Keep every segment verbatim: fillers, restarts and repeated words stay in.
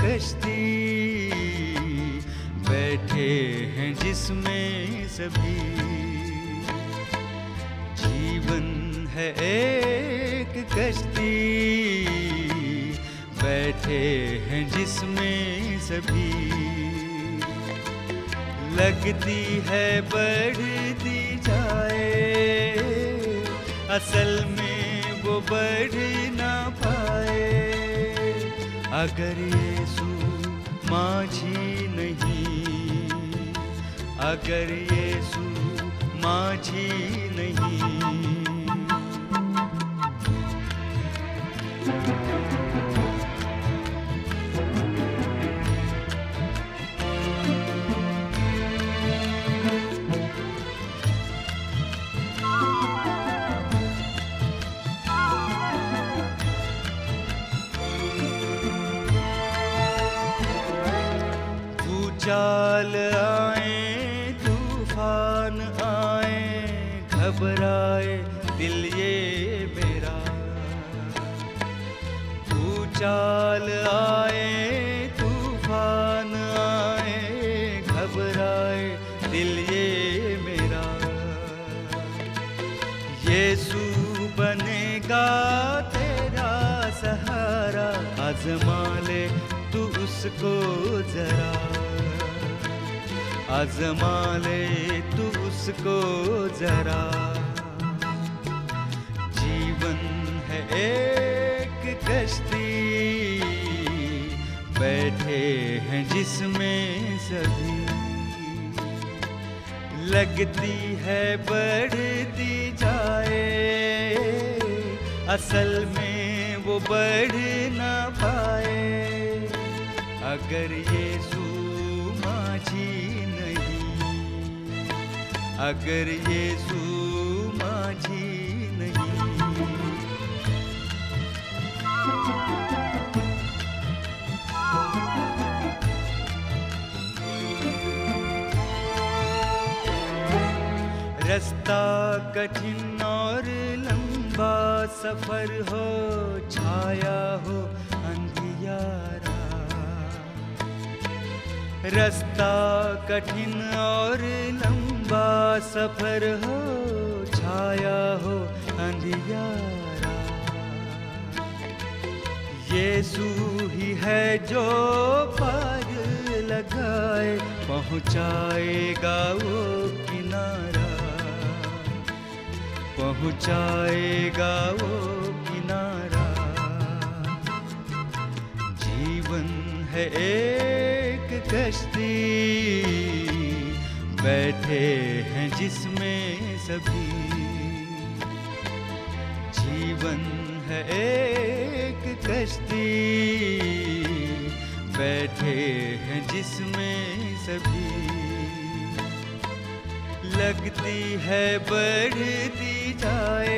कश्ती, बैठे हैं जिसमें सभी। जीवन है एक कश्ती, बैठे हैं जिसमें सभी। लगती है बढ़ती जाए, असल में वो बढ़ ना पाए। अगर यीशु माझी नहीं, अगर यीशु माझी नहीं। चाल आए तूफान आए, घबराए दिल ये मेरा। चाल आए तूफान आए, घबराए दिल ये मेरा। यीशु बनेगा तेरा सहारा, आज़मा ले तू उसको जरा। आज़मा ले तू उसको जरा। जीवन है एक कश्ती, बैठे हैं जिसमें सभी। लगती है बढ़ती जाए, असल में वो बढ़ ना पाए। अगर यीशु माझी नहीं, अगर यीशु माझी नहीं। रास्ता कठिन और लंबा सफर हो, छाया हो अंधियारा। रास्ता कठिन और लंबा सफर हो, छाया हो अंधियारा। यीशु ही है जो पार लगाए, पहुँचाएगा वो किनारा, पहुँचाएगा वो किनारा। जीवन है एक कश्ती, बैठे हैं जिसमें सभी। जीवन है एक कश्ती, बैठे हैं जिसमें सभी। लगती है बढ़ती जाए,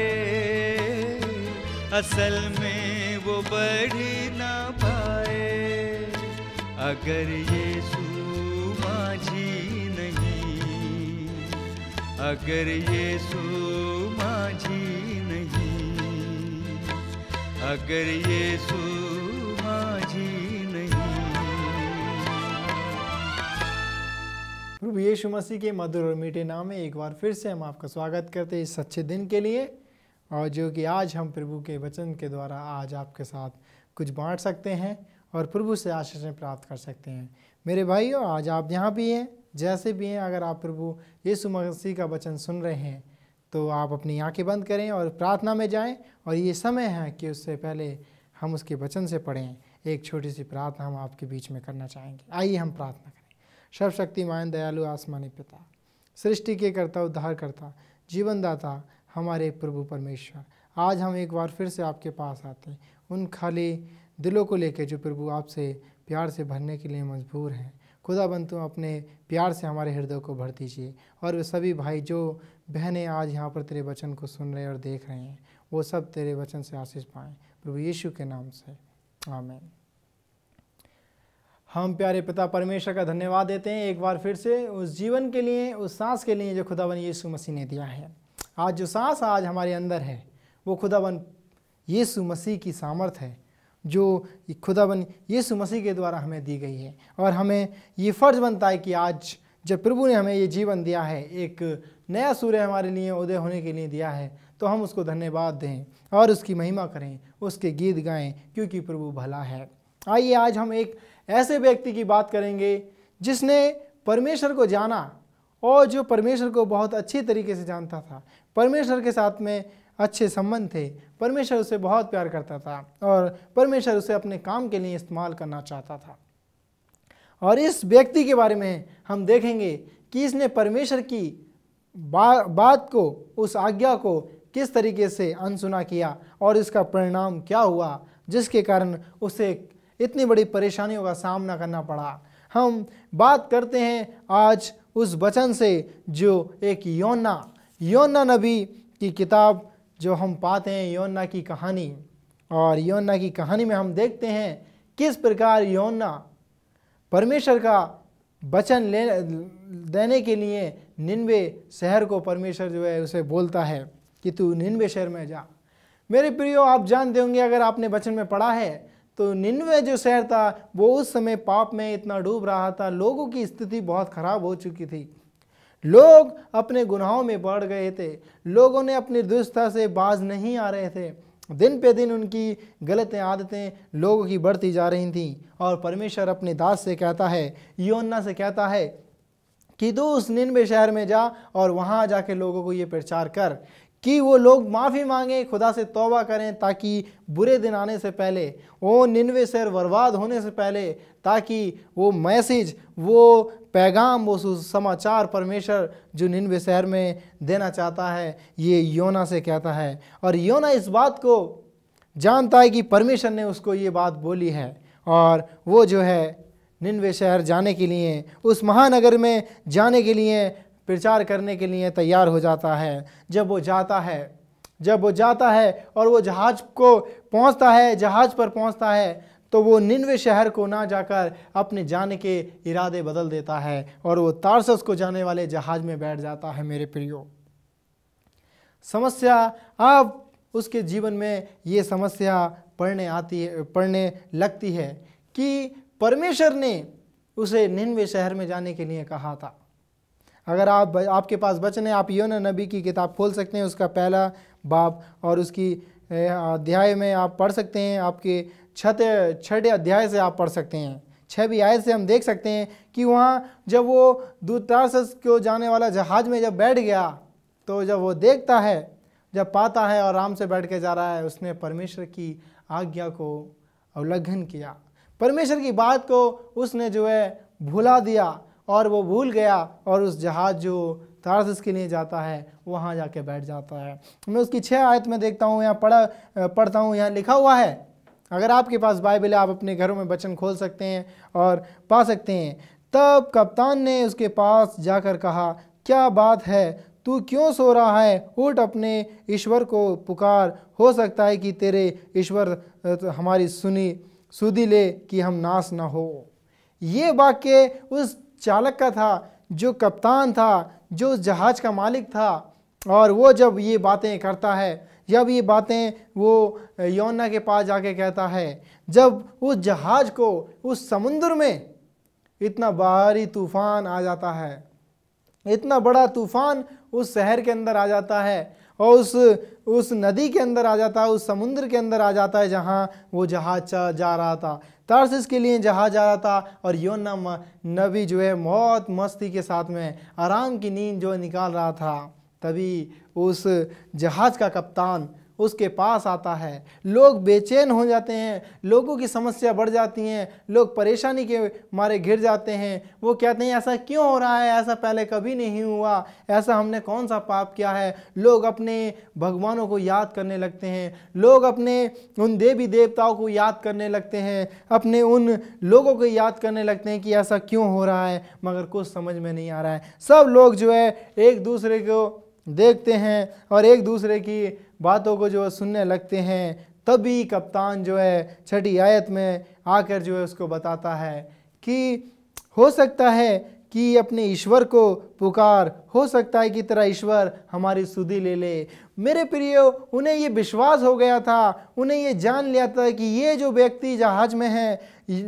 असल में वो बढ़ ना पाए। अगर यीशु माझी नहीं, अगर यीशु माझी नहीं, अगर यीशु माझी नहीं। प्रभु यीशु मसीह के मधुर और मीठे नाम में एक बार फिर से हम आपका स्वागत करते हैं इस अच्छे दिन के लिए, और जो कि आज हम प्रभु के वचन के द्वारा आज आपके साथ कुछ बांट सकते हैं और प्रभु से आशीषें प्राप्त कर सकते हैं। मेरे भाइयों, आज आप जहाँ भी हैं, जैसे भी हैं, अगर आप प्रभु यीशु मसीह का वचन सुन रहे हैं तो आप अपनी आंखें बंद करें और प्रार्थना में जाएं। और ये समय है कि उससे पहले हम उसके वचन से पढ़ें। एक छोटी सी प्रार्थना हम आपके बीच में करना चाहेंगे। आइए हम प्रार्थना करें। सर्वशक्तिमान दयालु आसमानी पिता, सृष्टि के कर्ता, उद्धार करता, जीवनदाता हमारे प्रभु परमेश्वर, आज हम एक बार फिर से आपके पास आते हैं उन खाली दिलों को लेकर जो प्रभु आपसे प्यार से भरने के लिए मजबूर हैं। खुदाबंद तुम अपने प्यार से हमारे हृदय को भर दीजिए, और वे सभी भाई जो बहनें आज यहाँ पर तेरे वचन को सुन रहे और देख रहे हैं, वो सब तेरे वचन से आशीष पाएँ, प्रभु यीशु के नाम से, आमीन। हम प्यारे पिता परमेश्वर का धन्यवाद देते हैं एक बार फिर से उस जीवन के लिए, उस सांस के लिए जो खुदाबंद यीशु मसीह ने दिया है। आज जो सांस आज हमारे अंदर है वो खुदाबंद यीशु मसीह की सामर्थ है, जो खुदाबंद यीशु मसीह के द्वारा हमें दी गई है। और हमें ये फ़र्ज़ बनता है कि आज जब प्रभु ने हमें ये जीवन दिया है, एक नया सूर्य हमारे लिए उदय होने के लिए दिया है, तो हम उसको धन्यवाद दें और उसकी महिमा करें, उसके गीत गाएं, क्योंकि प्रभु भला है। आइए आज हम एक ऐसे व्यक्ति की बात करेंगे जिसने परमेश्वर को जाना और जो परमेश्वर को बहुत अच्छी तरीके से जानता था, परमेश्वर के साथ में अच्छे संबंध थे, परमेश्वर उसे बहुत प्यार करता था और परमेश्वर उसे अपने काम के लिए इस्तेमाल करना चाहता था। और इस व्यक्ति के बारे में हम देखेंगे कि इसने परमेश्वर की बा, बात को, उस आज्ञा को किस तरीके से अनसुना किया और इसका परिणाम क्या हुआ, जिसके कारण उसे इतनी बड़ी परेशानियों का सामना करना पड़ा। हम बात करते हैं आज उस वचन से जो एक योना योना नबी की किताब जो हम पाते हैं, योना की कहानी। और योना की कहानी में हम देखते हैं किस प्रकार योना परमेश्वर का वचन ले देने के लिए निनवे शहर को परमेश्वर जो है उसे बोलता है कि तू निनवे शहर में जा। मेरे प्रियो, आप जानते होंगे, अगर आपने वचन में पढ़ा है, तो निनवे जो शहर था वो उस समय पाप में इतना डूब रहा था, लोगों की स्थिति बहुत खराब हो चुकी थी, लोग अपने गुनाहों में बढ़ गए थे, लोगों ने अपनी दुष्टता से बाज नहीं आ रहे थे, दिन पे दिन उनकी गलत आदतें लोगों की बढ़ती जा रही थीं। और परमेश्वर अपने दास से कहता है, योना से कहता है कि तू उस निनवे शहर में जा और वहाँ जाके लोगों को ये प्रचार कर कि वो लोग माफ़ी मांगें, खुदा से तौबा करें, ताकि बुरे दिन आने से पहले, वो निनवे शहर बर्बाद होने से पहले, ताकि वो मैसेज, वो पैगाम, वो समाचार परमेश्वर जो निनवे शहर में देना चाहता है, ये योना से कहता है। और योना इस बात को जानता है कि परमेश्वर ने उसको ये बात बोली है और वो जो है निनवे शहर जाने के लिए, उस महानगर में जाने के लिए, प्रचार करने के लिए तैयार हो जाता है। जब वो जाता है जब वो जाता है और वो जहाज को पहुंचता है, जहाज पर पहुंचता है, तो वो निनवे शहर को ना जाकर अपने जाने के इरादे बदल देता है और वो तारसस को जाने वाले जहाज में बैठ जाता है। मेरे प्रियो, समस्या अब उसके जीवन में ये समस्या पढ़ने आती है पढ़ने लगती है कि परमेश्वर ने उसे निनवे शहर में जाने के लिए कहा था। अगर आप आपके पास वचन है, आप योना नबी की किताब खोल सकते हैं, उसका पहला बाब और उसकी अध्याय में आप पढ़ सकते हैं, आपके छठे छठे अध्याय से आप पढ़ सकते हैं। छठवीं आयत से हम देख सकते हैं कि वहाँ जब वो तारसस को जाने वाला जहाज में जब बैठ गया, तो जब वो देखता है, जब पाता है और आराम से बैठ के जा रहा है, उसने परमेश्वर की आज्ञा को उल्लंघन किया, परमेश्वर की बात को उसने जो है भुला दिया और वो भूल गया और उस जहाज जो तारसस के लिए जाता है वहाँ जाके बैठ जाता है। मैं उसकी छः आयत में देखता हूँ, यहाँ पढ़ा पढ़ता हूँ, यहाँ लिखा हुआ है। अगर आपके पास बाइबल है, आप अपने घरों में वचन खोल सकते हैं और पा सकते हैं। तब कप्तान ने उसके पास जाकर कहा, क्या बात है, तू क्यों सो रहा है? उठ, अपने ईश्वर को पुकार, हो सकता है कि तेरे ईश्वर हमारी सुनी सुधि ले कि हम नाश न हो। ये वाक्य उस चालक का था, जो कप्तान था, जो उस जहाज का मालिक था। और वो जब ये बातें करता है, जब ये बातें वो योना के पास जाके कहता है, जब उस जहाज को उस समुद्र में इतना भारी तूफान आ जाता है, इतना बड़ा तूफान उस शहर के अंदर आ जाता है और उस उस नदी के अंदर आ जाता है, उस समुद्र के अंदर आ जाता है जहाँ वो जहाज जा रहा था, तारसस के लिए जहाज जा रहा था। और योना नबी जो है बहुत मस्ती के साथ में आराम की नींद जो निकाल रहा था, तभी उस जहाज का कप्तान उसके पास आता है। लोग बेचैन हो जाते हैं, लोगों की समस्या बढ़ जाती हैं, लोग परेशानी के मारे घिर जाते हैं। वो कहते हैं, ऐसा क्यों हो रहा है, ऐसा पहले कभी नहीं हुआ, ऐसा हमने कौन सा पाप किया है। लोग अपने भगवानों को याद करने लगते हैं, लोग अपने उन देवी देवताओं को याद करने लगते हैं, अपने उन लोगों को याद करने लगते हैं कि ऐसा क्यों हो रहा है, मगर कुछ समझ में नहीं आ रहा है। सब लोग जो है एक दूसरे को देखते हैं और एक दूसरे की बातों को जो है सुनने लगते हैं। तभी कप्तान जो है छठी आयत में आकर जो है उसको बताता है कि हो सकता है कि अपने ईश्वर को पुकार, हो सकता है कि तेरा ईश्वर हमारी सुधि ले ले। मेरे प्रियो, उन्हें ये विश्वास हो गया था, उन्हें ये जान लिया था कि ये जो व्यक्ति जहाज में है,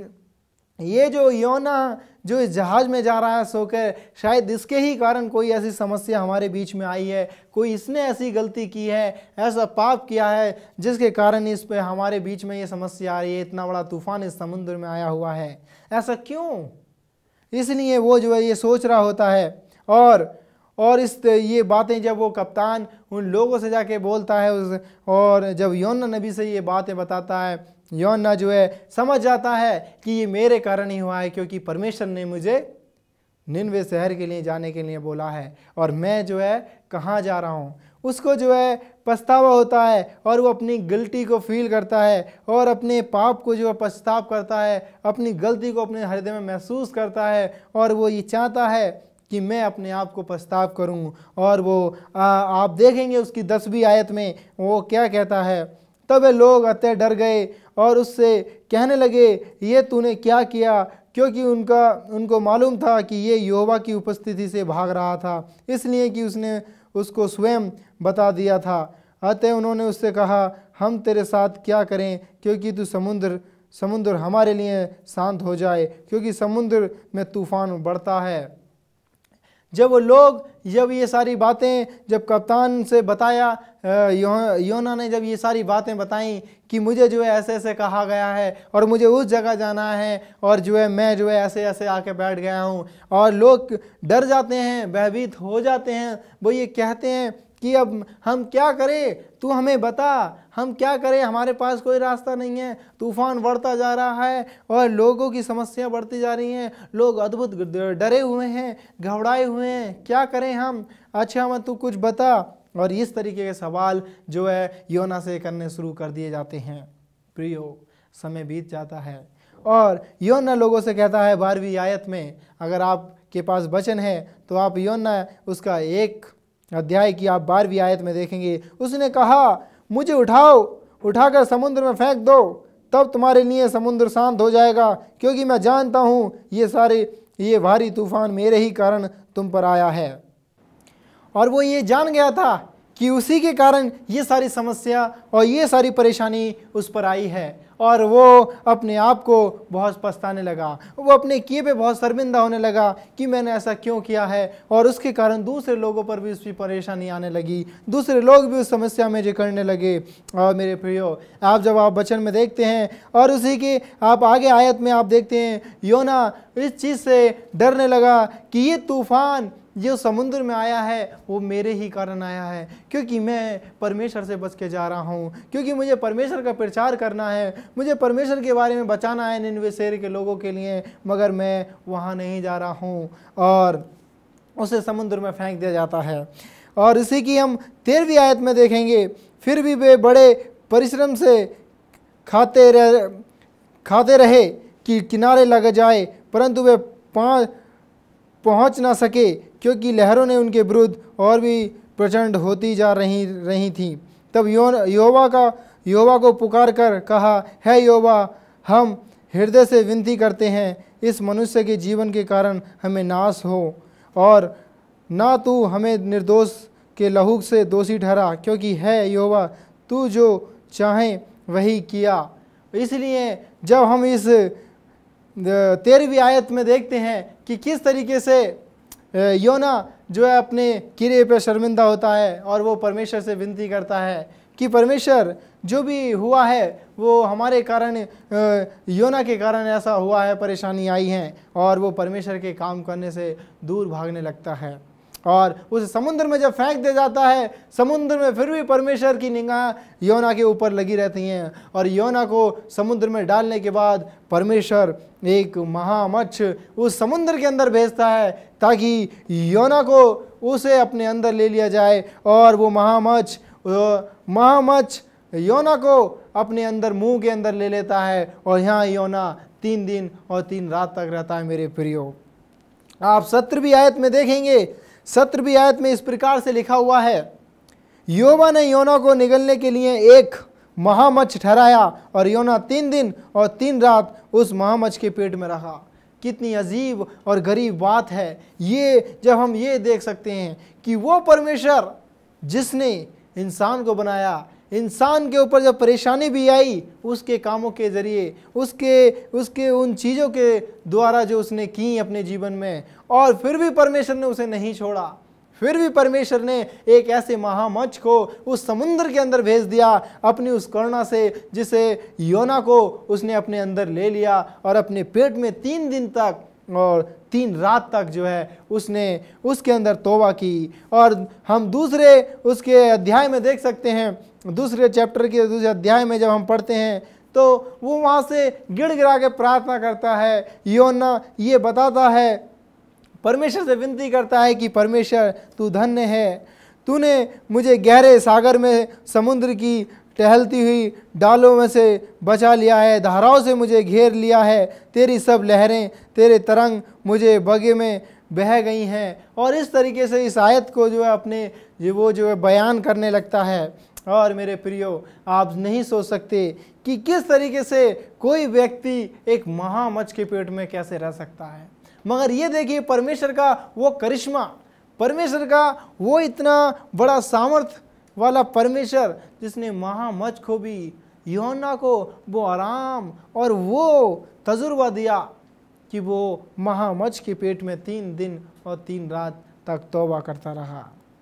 ये जो योना जो इस जहाज में जा रहा है सोकर, शायद इसके ही कारण कोई ऐसी समस्या हमारे बीच में आई है, कोई इसने ऐसी गलती की है, ऐसा पाप किया है जिसके कारण इस पे हमारे बीच में ये समस्या आ रही है, इतना बड़ा तूफान इस समुद्र में आया हुआ है, ऐसा क्यों? इसलिए वो जो है ये सोच रहा होता है। और और इस ये बातें जब वो कप्तान उन लोगों से जाके बोलता है उस, और जब योना नबी से ये बातें बताता है, योना जो है समझ जाता है कि ये मेरे कारण ही हुआ है, क्योंकि परमेश्वर ने मुझे निनवे शहर के लिए जाने के लिए बोला है और मैं जो है कहाँ जा रहा हूँ। उसको जो है पछतावा होता है और वो अपनी गलती को फील करता है और अपने पाप को जो है पछताव करता है, अपनी गलती को अपने हृदय में महसूस करता है और वो ये चाहता है कि मैं अपने आप को पछताव करूं। और वो आ, आप देखेंगे उसकी दसवीं आयत में वो क्या कहता है, तब वे लोग अतः डर गए और उससे कहने लगे ये तूने क्या किया, क्योंकि उनका उनको मालूम था कि ये यहोवा की उपस्थिति से भाग रहा था, इसलिए कि उसने उसको स्वयं बता दिया था। अतः उन्होंने उससे कहा, हम तेरे साथ क्या करें, क्योंकि तू समुद्र समुद्र हमारे लिए शांत हो जाए, क्योंकि समुद्र में तूफान बढ़ता है। जब वो लोग जब ये सारी बातें जब कप्तान से बताया, यो, योना ने जब ये सारी बातें बताई कि मुझे जो है ऐसे ऐसे कहा गया है और मुझे उस जगह जाना है और जो है मैं जो है ऐसे ऐसे आके बैठ गया हूँ, और लोग डर जाते हैं, भयभीत हो जाते हैं। वो ये कहते हैं कि अब हम क्या करें, तू हमें बता, हम क्या करें, हमारे पास कोई रास्ता नहीं है, तूफान बढ़ता जा रहा है और लोगों की समस्या बढ़ती जा रही हैं, लोग अद्भुत डरे हुए हैं, घबराए हुए हैं, क्या करें हम, अच्छा मत तू कुछ बता। और इस तरीके के सवाल जो है योना से करने शुरू कर दिए जाते हैं। प्रियो, समय बीत जाता है और योना लोगों से कहता है बारहवीं आयत में, अगर आपके पास वचन है तो आप योना उसका एक अध्याय की आप बारहवीं आयत में देखेंगे। उसने कहा, मुझे उठाओ, उठाकर समुद्र में फेंक दो, तब तुम्हारे लिए समुद्र शांत हो जाएगा, क्योंकि मैं जानता हूँ ये सारे ये भारी तूफान मेरे ही कारण तुम पर आया है। और वो ये जान गया था कि उसी के कारण ये सारी समस्या और ये सारी परेशानी उस पर आई है, और वो अपने आप को बहुत पछताने लगा, वो अपने किए पे बहुत शर्मिंदा होने लगा कि मैंने ऐसा क्यों किया है, और उसके कारण दूसरे लोगों पर भी उसकी परेशानी आने लगी, दूसरे लोग भी उस समस्या में जकड़ने लगे। और मेरे प्रियो, आप जब आप वचन में देखते हैं और उसी के आप आगे आयत में आप देखते हैं, योना इस चीज़ से डरने लगा कि ये तूफान जो समुद्र में आया है वो मेरे ही कारण आया है, क्योंकि मैं परमेश्वर से बच के जा रहा हूँ, क्योंकि मुझे परमेश्वर का प्रचार करना है, मुझे परमेश्वर के बारे में बचाना है निनवे शहर के लोगों के लिए, मगर मैं वहाँ नहीं जा रहा हूँ, और उसे समुद्र में फेंक दिया जाता है। और इसी की हम तेरहवीं आयत में देखेंगे, फिर भी वे बड़े परिश्रम से खाते रह खाते रहे कि किनारे लग जाए, परंतु वे पाँच पहुँच ना सके, क्योंकि लहरों ने उनके विरुद्ध और भी प्रचंड होती जा रही रही थी। तब यहोवा का यहोवा को पुकार कर कहा, है यहोवा, हम हृदय से विनती करते हैं, इस मनुष्य के जीवन के कारण हमें नाश हो, और ना तू हमें निर्दोष के लहू से दोषी ठहरा, क्योंकि है यहोवा, तू जो चाहे वही किया। इसलिए जब हम इस तेरहवीं आयत में देखते हैं कि किस तरीके से योना जो है अपने किए पे शर्मिंदा होता है और वो परमेश्वर से विनती करता है कि परमेश्वर, जो भी हुआ है वो हमारे कारण, योना के कारण ऐसा हुआ है, परेशानी आई है, और वो परमेश्वर के काम करने से दूर भागने लगता है और उस समुद्र में जब फेंक दिया जाता है, समुद्र में फिर भी परमेश्वर की निगाह योना के ऊपर लगी रहती हैं, और योना को समुद्र में डालने के बाद परमेश्वर एक महामच्छ उस समुद्र के अंदर भेजता है ताकि योना को उसे अपने अंदर ले लिया जाए, और वो महामच्छ महामच्छ योना को अपने अंदर मुंह के अंदर ले लेता है, और यहाँ योना तीन दिन और तीन रात तक रहता है। मेरे प्रियो, आप सत्रहवीं आयत में देखेंगे, सत्रहवीं आयत में इस प्रकार से लिखा हुआ है, यहोवा ने योना को निगलने के लिए एक महामच्छ ठहराया, और योना तीन दिन और तीन रात उस महामच्छ के पेट में रहा। कितनी अजीब और गरीब बात है ये, जब हम ये देख सकते हैं कि वो परमेश्वर जिसने इंसान को बनाया, इंसान के ऊपर जब परेशानी भी आई उसके कामों के ज़रिए, उसके उसके उन चीज़ों के द्वारा जो उसने की अपने जीवन में, और फिर भी परमेश्वर ने उसे नहीं छोड़ा। फिर भी परमेश्वर ने एक ऐसे महामच्छ को उस समुद्र के अंदर भेज दिया अपनी उस करुणा से, जिसे योना को उसने अपने अंदर ले लिया और अपने पेट में तीन दिन तक और तीन रात तक जो है उसने उसके अंदर तौबा की। और हम दूसरे उसके अध्याय में देख सकते हैं, दूसरे चैप्टर के दूसरे अध्याय में जब हम पढ़ते हैं तो वो वहाँ से गिड़गिड़ा के प्रार्थना करता है। योना ये बताता है, परमेश्वर से विनती करता है कि परमेश्वर तू धन्य है, तूने मुझे गहरे सागर में समुद्र की टहलती हुई डालों में से बचा लिया है, धाराओं से मुझे घेर लिया है, तेरी सब लहरें, तेरे तरंग मुझे बगे में बह गई हैं। और इस तरीके से इस आयत को जो है अपने जो वो जो है बयान करने लगता है। और मेरे प्रियो, आप नहीं सोच सकते कि किस तरीके से कोई व्यक्ति एक महामच्छ के पेट में कैसे रह सकता है, मगर ये देखिए परमेश्वर का वो करिश्मा, परमेश्वर का वो इतना बड़ा सामर्थ वाला परमेश्वर जिसने महामच्छ को भी, यूहन्ना को वो आराम और वो तजुर्बा दिया कि वो महामच्छ के पेट में तीन दिन और तीन रात तक तौबा करता रहा।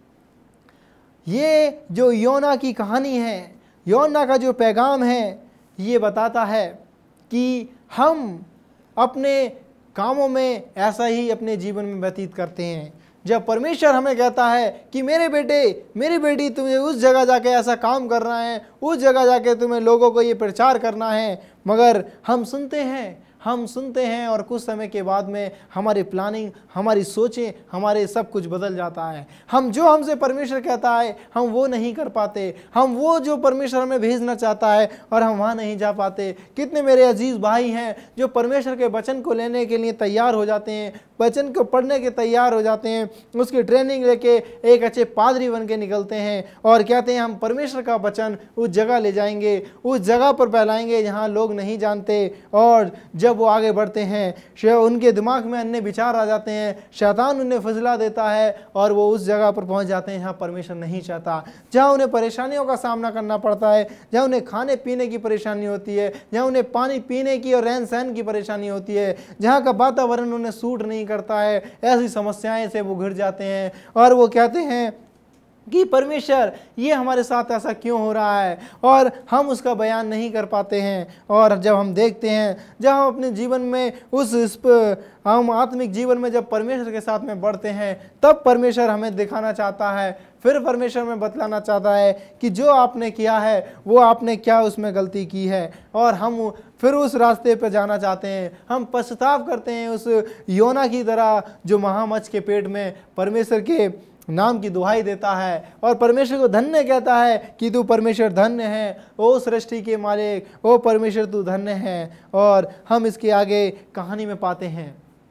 ये जो योना की कहानी है, योना का जो पैगाम है, ये बताता है कि हम अपने कामों में ऐसा ही अपने जीवन में व्यतीत करते हैं। जब परमेश्वर हमें कहता है कि मेरे बेटे, मेरी बेटी, तुम्हें उस जगह जाके ऐसा काम करना है, उस जगह जाके तुम्हें लोगों को ये प्रचार करना है, मगर हम सुनते हैं हम सुनते हैं और कुछ समय के बाद में हमारी प्लानिंग, हमारी सोचें, हमारे सब कुछ बदल जाता है। हम जो हमसे परमेश्वर कहता है हम वो नहीं कर पाते, हम वो जो परमेश्वर हमें भेजना चाहता है और हम वहाँ नहीं जा पाते। कितने मेरे अजीज़ भाई हैं जो परमेश्वर के वचन को लेने के लिए तैयार हो जाते हैं, वचन को पढ़ने के तैयार हो जाते हैं, उसकी ट्रेनिंग लेके एक अच्छे पादरी बन के निकलते हैं और कहते हैं हम परमेश्वर का वचन उस जगह ले जाएंगे, उस जगह पर फैलाएंगे जहाँ लोग नहीं जानते। और जब वो आगे बढ़ते हैं उनके दिमाग में अन्य विचार आ जाते हैं, शैतान उन्हें फजला देता है और वो उस जगह पर पहुंच जाते हैं जहाँ परमेश्वर नहीं चाहता, जहाँ उन्हें परेशानियों का सामना करना पड़ता है, जहाँ उन्हें खाने पीने की परेशानी होती है, जहाँ उन्हें पानी पीने की और रहन सहन की परेशानी होती है, जहाँ का वातावरण उन्हें सूट नहीं करता है। ऐसी समस्याएं से वो घिर जाते हैं और वो कहते हैं कि परमेश्वर ये हमारे साथ ऐसा क्यों हो रहा है, और हम उसका बयान नहीं कर पाते हैं। और जब हम देखते हैं, जब हम अपने जीवन में उस इस हम आत्मिक जीवन में जब परमेश्वर के साथ में बढ़ते हैं, तब परमेश्वर हमें दिखाना चाहता है, फिर परमेश्वर में बतलाना चाहता है कि जो आपने किया है वो आपने क्या उसमें गलती की है, और हम फिर उस रास्ते पर जाना चाहते हैं। हम पश्चाताप करते हैं उस योना की तरह जो महामच्छ के पेट में परमेश्वर के नाम की दुहाई देता है और परमेश्वर को धन्य कहता है कि तू परमेश्वर धन्य है, ओ सृष्टि के मालिक, ओ परमेश्वर तू धन्य है। और हम इसके आगे कहानी में पाते हैं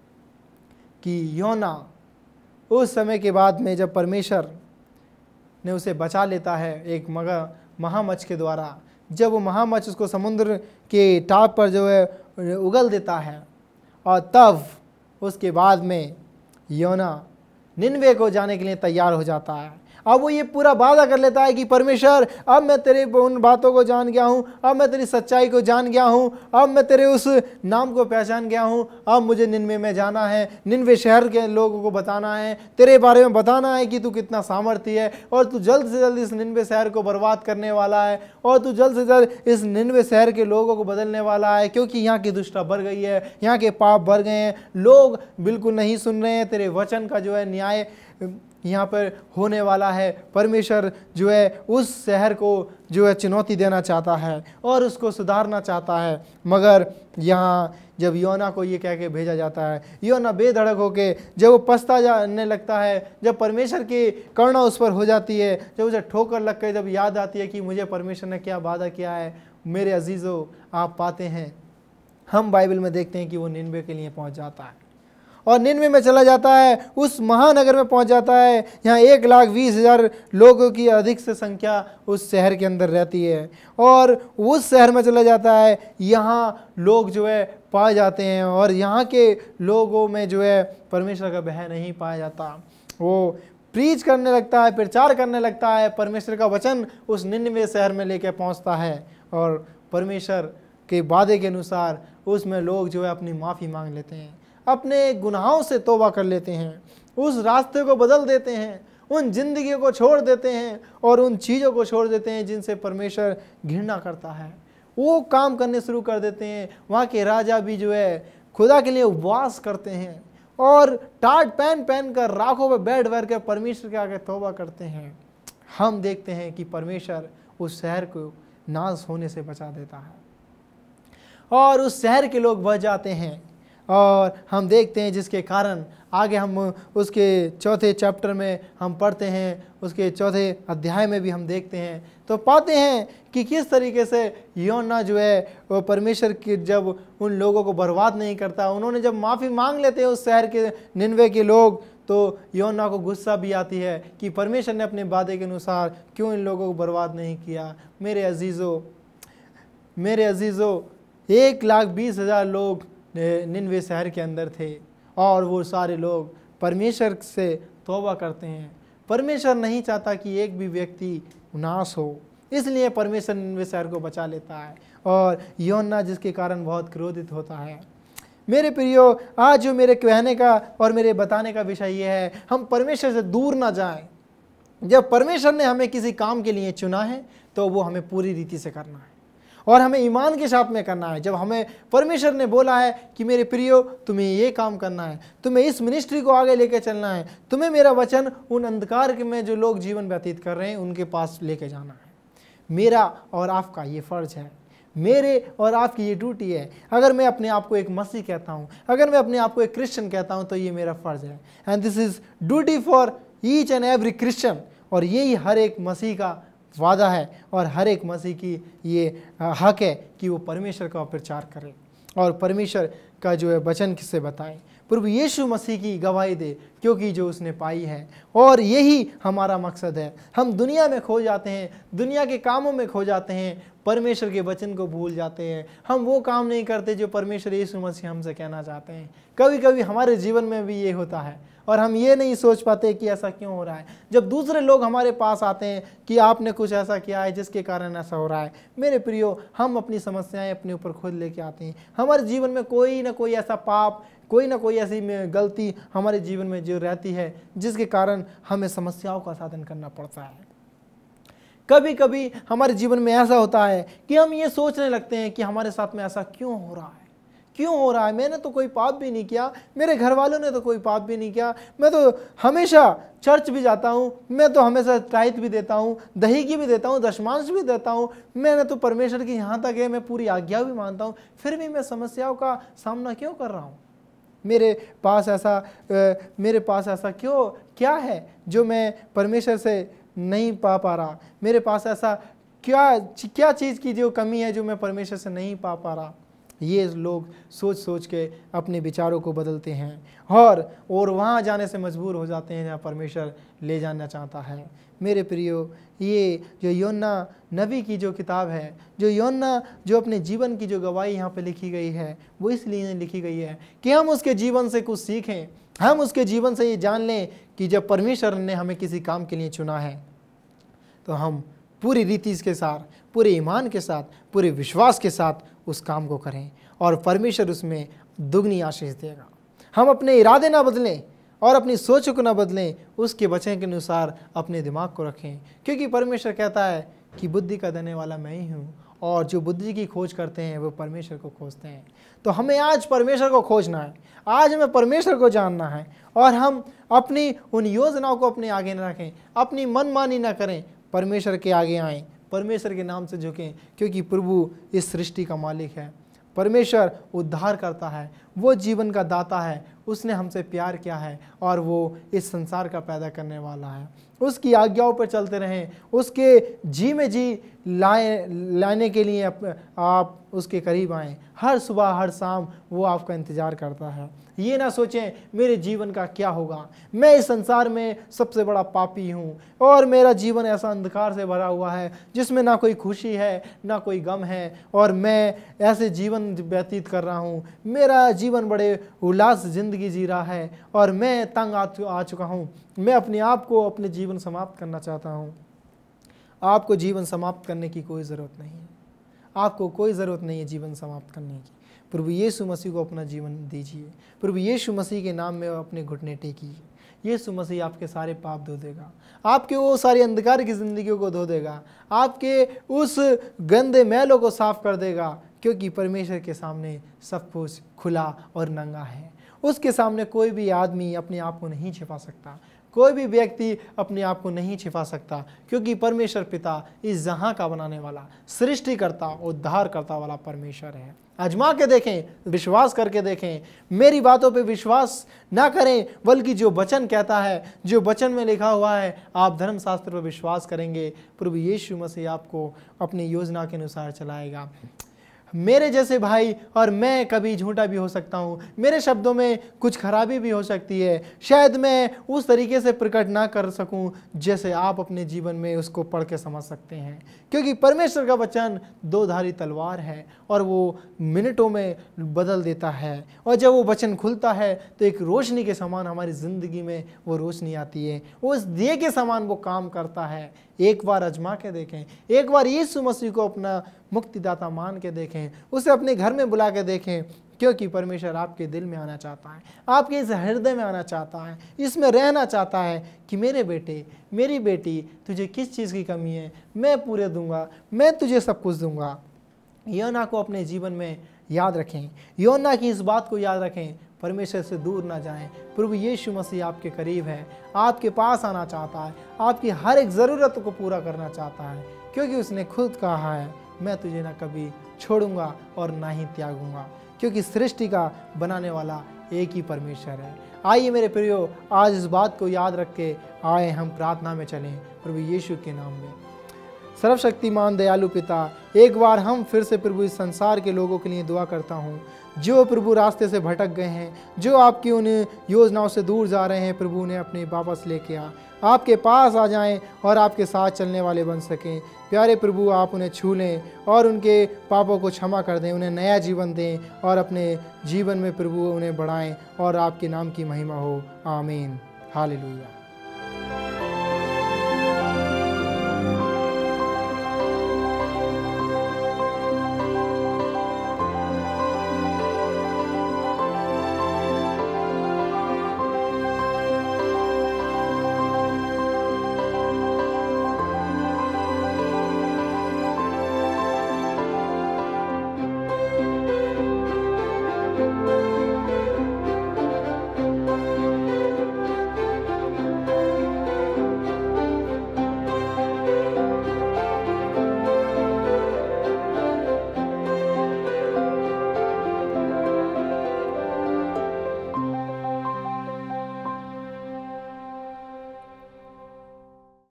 कि योना उस समय के बाद में जब परमेश्वर ने उसे बचा लेता है एक मगर महामच्छ के द्वारा, जब वो महामच्छ उसको समुद्र के टाप पर जो है उगल देता है, और तब उसके बाद में योना निन्वे को जाने के लिए तैयार हो जाता है। अब वो ये पूरा वादा कर लेता है कि परमेश्वर अब मैं तेरे उन बातों को जान गया हूँ, अब मैं तेरी सच्चाई को जान गया हूँ, अब मैं तेरे उस नाम को पहचान गया हूँ, अब मुझे निन्वे में जाना है, निन्वे शहर के लोगों को बताना है, तेरे बारे में बताना है कि तू कितना सामर्थ्य है और तू जल्द से जल्द इस निन्वे शहर को बर्बाद करने वाला है, और तू जल्द से जल्द इस निन्वे शहर के लोगों को बदलने वाला है, क्योंकि यहाँ की दुष्टता बढ़ गई है, यहाँ के पाप बढ़ गए हैं, लोग बिल्कुल नहीं सुन रहे हैं, तेरे वचन का जो है न्याय यहाँ पर होने वाला है। परमेश्वर जो है उस शहर को जो है चुनौती देना चाहता है और उसको सुधारना चाहता है, मगर यहाँ जब योना को ये कह के भेजा जाता है, योना बेधड़क होके जब वो पछता जाने लगता है, जब परमेश्वर की करुणा उस पर हो जाती है, जब उसे ठोकर लग कर जब याद आती है कि मुझे परमेश्वर ने क्या वादा किया है, मेरे अजीज़ों आप पाते हैं, हम बाइबल में देखते हैं कि वो निन्वे के लिए पहुँच जाता है और निन्वे में चला जाता है, उस महानगर में पहुंच जाता है। यहाँ एक लाख बीस हजार लोगों की अधिक से संख्या उस शहर के अंदर रहती है, और उस शहर में चला जाता है। यहाँ लोग जो है पाए जाते हैं, और यहाँ के लोगों में जो है परमेश्वर का भय नहीं पाया जाता। वो प्रीच करने लगता है, प्रचार करने लगता है, परमेश्वर का वचन उस निन्वे शहर में लेकर पहुंचता है, और परमेश्वर के वादे के अनुसार उसमें लोग जो है अपनी माफ़ी मांग लेते हैं, अपने गुनाहों से तौबा कर लेते हैं, उस रास्ते को बदल देते हैं, उन जिंदगियों को छोड़ देते हैं और उन चीज़ों को छोड़ देते हैं जिनसे परमेश्वर घृणा करता है। वो काम करने शुरू कर देते हैं। वहाँ के राजा भी जो है खुदा के लिए उपवास करते हैं और टाट पहन पहन कर राखों पर बैठ बैठ कर परमेश्वर के आगे तौबा करते हैं। हम देखते हैं कि परमेश्वर उस शहर को नाश होने से बचा देता है, और उस शहर के लोग बच जाते हैं। और हम देखते हैं जिसके कारण आगे हम उसके चौथे चैप्टर में हम पढ़ते हैं, उसके चौथे अध्याय में भी हम देखते हैं, तो पाते हैं कि किस तरीके से योना जो है वो परमेश्वर की जब उन लोगों को बर्बाद नहीं करता, उन्होंने जब माफ़ी मांग लेते हैं उस शहर के निन्वे के लोग, तो योना को गुस्सा भी आती है कि परमेश्वर ने अपने वादे के अनुसार क्यों इन लोगों को बर्बाद नहीं किया। मेरे अजीज़ों मेरे अजीज़ों एक लाख बीस हज़ार लोग निन्वे शहर के अंदर थे, और वो सारे लोग परमेश्वर से तौबा करते हैं। परमेश्वर नहीं चाहता कि एक भी व्यक्ति नाश हो, इसलिए परमेश्वर निन्वे शहर को बचा लेता है, और योना जिसके कारण बहुत क्रोधित होता है। मेरे प्रियो, आज जो मेरे कहने का और मेरे बताने का विषय ये है, हम परमेश्वर से दूर ना जाएं। जब परमेश्वर ने हमें किसी काम के लिए चुना है तो वो हमें पूरी रीति से करना है, और हमें ईमान के साथ में करना है। जब हमें परमेश्वर ने बोला है कि मेरे प्रियो तुम्हें ये काम करना है, तुम्हें इस मिनिस्ट्री को आगे लेके चलना है, तुम्हें मेरा वचन उन अंधकार में जो लोग जीवन व्यतीत कर रहे हैं उनके पास लेके जाना है, मेरा और आपका ये फ़र्ज है, मेरे और आपकी ये ड्यूटी है। अगर मैं अपने आप को एक मसीह कहता हूँ, अगर मैं अपने आप को एक क्रिश्चियन कहता हूँ, तो ये मेरा फ़र्ज है। And this is duty for each and every Christian, और यही हर एक मसीह का वादा है और हर एक मसीह की ये हक है कि वो परमेश्वर का प्रचार करे और परमेश्वर का जो है वचन किससे बताएं, प्रभु यीशु मसीह की गवाही दे, क्योंकि जो उसने पाई है। और यही हमारा मकसद है। हम दुनिया में खो जाते हैं, दुनिया के कामों में खो जाते हैं, परमेश्वर के वचन को भूल जाते हैं। हम वो काम नहीं करते जो परमेश्वर यीशु मसीह हमसे कहना चाहते हैं। कभी कभी हमारे जीवन में भी ये होता है और हम ये नहीं सोच पाते कि ऐसा क्यों हो रहा है। जब दूसरे लोग हमारे पास आते हैं कि आपने कुछ ऐसा किया है जिसके कारण ऐसा हो रहा है, मेरे प्रियो, हम अपनी समस्याएं अपने ऊपर खुद लेके आते हैं। हमारे जीवन में कोई ना कोई ऐसा पाप, कोई ना कोई ऐसी गलती हमारे जीवन में जो रहती है जिसके कारण हमें समस्याओं का साधन करना पड़ता है। कभी कभी हमारे जीवन में ऐसा होता है कि हम ये सोचने लगते हैं कि हमारे साथ में ऐसा क्यों हो रहा है, क्यों हो रहा है। मैंने तो कोई पाप भी नहीं किया, मेरे घर वालों ने तो कोई पाप भी नहीं किया, मैं तो हमेशा चर्च भी जाता हूँ, मैं तो हमेशा टाइट भी देता हूँ, दही की भी देता हूँ, दशमांश भी देता हूँ, मैंने तो परमेश्वर की यहाँ तक है मैं पूरी आज्ञा भी मानता हूँ, फिर भी मैं समस्याओं का सामना क्यों कर रहा हूँ। मेरे पास ऐसा आ, मेरे पास ऐसा क्यों क्या है जो मैं परमेश्वर से नहीं पा पा रहा। मेरे पास ऐसा क्या क्या चीज़ की जो कमी है जो मैं परमेश्वर से नहीं पा पा रहा। ये लोग सोच सोच के अपने विचारों को बदलते हैं और और वहाँ जाने से मजबूर हो जाते हैं जहाँ परमेश्वर ले जाना चाहता है। मेरे प्रियो, ये जो योना नबी की जो किताब है, जो योना जो अपने जीवन की जो गवाही यहाँ पे लिखी गई है, वो इसलिए लिखी गई है कि हम उसके जीवन से कुछ सीखें, हम उसके जीवन से ये जान लें कि जब परमेश्वर ने हमें किसी काम के लिए चुना है तो हम पूरी रीति के साथ, पूरे ईमान के साथ, पूरे विश्वास के साथ उस काम को करें और परमेश्वर उसमें दुगनी आशीष देगा। हम अपने इरादे ना बदलें और अपनी सोच को ना बदलें, उसके वचन के अनुसार अपने दिमाग को रखें, क्योंकि परमेश्वर कहता है कि बुद्धि का देने वाला मैं ही हूँ और जो बुद्धि की खोज करते हैं वो परमेश्वर को खोजते हैं। तो हमें आज परमेश्वर को खोजना है, आज हमें परमेश्वर को जानना है और हम अपनी उन योजनाओं को अपने आगे न रखें, अपनी मनमानी ना करें, परमेश्वर के आगे आएं, परमेश्वर के नाम से झुकें, क्योंकि प्रभु इस सृष्टि का मालिक है। परमेश्वर उद्धार करता है, वो जीवन का दाता है, उसने हमसे प्यार किया है और वो इस संसार का पैदा करने वाला है। उसकी आज्ञाओं पर चलते रहें, उसके जी में जी लाए लाने के लिए आप उसके करीब आएँ। हर सुबह हर शाम वो आपका इंतज़ार करता है। ये ना सोचें मेरे जीवन का क्या होगा, मैं इस संसार में सबसे बड़ा पापी हूँ और मेरा जीवन ऐसा अंधकार से भरा हुआ है जिसमें ना कोई खुशी है ना कोई गम है और मैं ऐसे जीवन व्यतीत कर रहा हूँ। मेरा जीवन बड़े उल्लास ज़िंदगी जी रहा है और मैं तंग आ, आ चुका हूँ। मैं अपने आप को अपने जीवन समाप्त करना चाहता हूँ। आपको जीवन समाप्त करने की कोई ज़रूरत नहीं है। आपको कोई ज़रूरत नहीं है जीवन समाप्त करने की। प्रभु यीशु मसीह को अपना जीवन दीजिए। प्रभु यीशु मसीह के नाम में अपने घुटने टेकिए। यीशु मसीह आपके सारे पाप धो देगा, आपके वो सारे अंधकार की ज़िंदगियों को धो देगा, आपके उस गंदे मैलों को साफ कर देगा, क्योंकि परमेश्वर के सामने सब कुछ खुला और नंगा है। उसके सामने कोई भी आदमी अपने आप को नहीं छिपा सकता, कोई भी व्यक्ति अपने आप को नहीं छिपा सकता, क्योंकि परमेश्वर पिता इस जहां का बनाने वाला, सृष्टिकर्ता, उद्धार करता वाला परमेश्वर है। आजमा के देखें, विश्वास करके देखें। मेरी बातों पे विश्वास ना करें, बल्कि जो वचन कहता है, जो वचन में लिखा हुआ है, आप धर्मशास्त्र पर विश्वास करेंगे, प्रभु यीशु मसीह आपको अपनी योजना के अनुसार चलाएगा। मेरे जैसे भाई और मैं कभी झूठा भी हो सकता हूँ, मेरे शब्दों में कुछ खराबी भी हो सकती है, शायद मैं उस तरीके से प्रकट ना कर सकूँ जैसे आप अपने जीवन में उसको पढ़ के समझ सकते हैं, क्योंकि परमेश्वर का वचन दो धारी तलवार है और वो मिनटों में बदल देता है। और जब वो वचन खुलता है तो एक रोशनी के समान हमारी ज़िंदगी में वो रोशनी आती है, वो इस दिए के समान वो काम करता है। एक बार आजमा के देखें, एक बार यीशु मसीह को अपना मुक्तिदाता मान के देखें, उसे अपने घर में बुला के देखें, क्योंकि परमेश्वर आपके दिल में आना चाहता है, आपके इस हृदय में आना चाहता है, इसमें रहना चाहता है कि मेरे बेटे, मेरी बेटी, तुझे किस चीज़ की कमी है, मैं पूरे दूंगा, मैं तुझे सब कुछ दूंगा। योना को अपने जीवन में याद रखें, योना की इस बात को याद रखें, परमेश्वर से दूर ना जाएं। प्रभु यीशु मसीह आपके करीब है, आपके पास आना चाहता है, आपकी हर एक ज़रूरत को पूरा करना चाहता है, क्योंकि उसने खुद कहा है, मैं तुझे ना कभी छोड़ूंगा और ना ही त्यागूंगा, क्योंकि सृष्टि का बनाने वाला एक ही परमेश्वर है। आइए मेरे प्रियो, आज इस बात को याद रख के आए हम प्रार्थना में चलें प्रभु यीशु के नाम में। सर्वशक्तिमान दयालु पिता, एक बार हम फिर से प्रभु इस संसार के लोगों के लिए दुआ करता हूँ जो प्रभु रास्ते से भटक गए हैं, जो आपकी उन योजनाओं से दूर जा रहे हैं, प्रभु उन्हें अपने वापस लेके आ, आपके पास आ जाएं और आपके साथ चलने वाले बन सकें। प्यारे प्रभु, आप उन्हें छू लें और उनके पापों को क्षमा कर दें, उन्हें नया जीवन दें और अपने जीवन में प्रभु उन्हें बढ़ाएं और आपके नाम की महिमा हो। आमीन। हालेलुया।